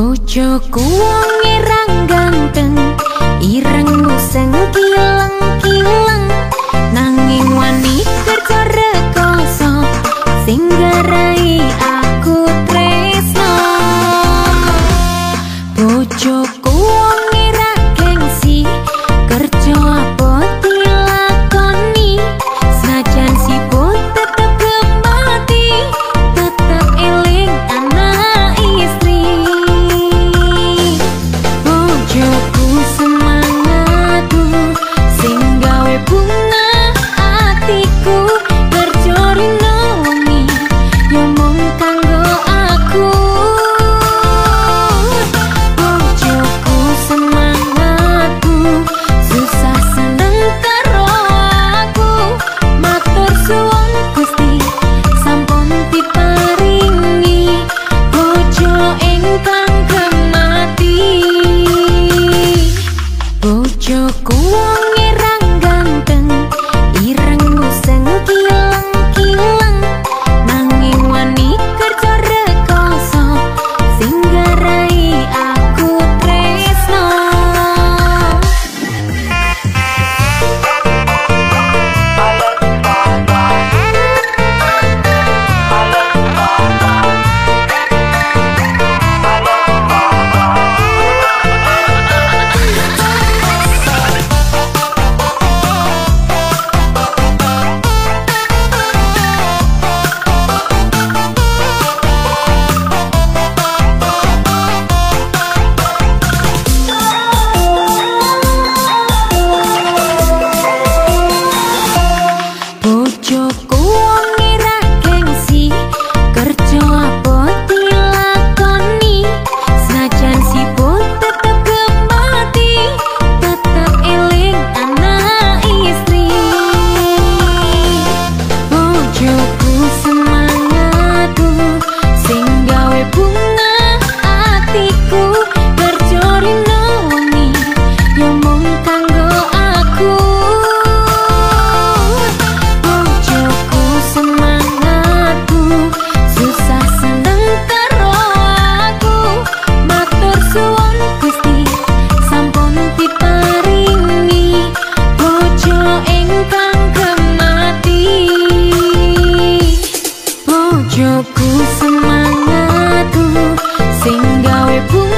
Bojoku wong ireng ganteng, ireng museng kilang-kilang, nanging wani kerja rekoso sing garai aku tresno. Bojoku wong ira gengsi, kerja apa dilakoni, senajan sibuk tetep gemati, tetep eling anak istri. Bojoku semangatku sing gawe bunga atiku, kerja rino wengi yo mung kanggo aku. Bojoku semangatku susah seneng karo aku, matur suwun Gusti sampun diparingi bojo ingkang gemati. Bojoku wong ireng ganteng, ireng museng kilang-kilang, nanging wani kerja rekoso sing garai aku tresno. Bojoku wong ira gengsi, kerja apa dilakoni, senajan sibuk tetep gemati, tetep eling anak istri. Bojoku semangatku sing gawe bunga atiku, kerja rino wengi yo mung kanggo aku. Bojoku semangatku susah seneng karo aku, matur suwun Gusti sampun diparingi bojo ingkang gemati. Bojoku semangatku sing gawe bunga